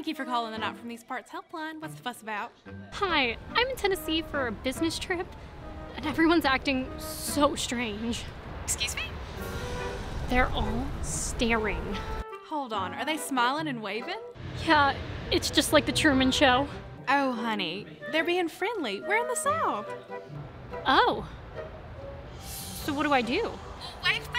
Thank you for calling the Not From These Parts helpline. What's the fuss about? Hi, I'm in Tennessee for a business trip, and everyone's acting so strange. Excuse me? They're all staring. Hold on, are they smiling and waving? Yeah, it's just like the Truman Show. Oh, honey, they're being friendly. We're in the South. Oh. So what do I do? Wave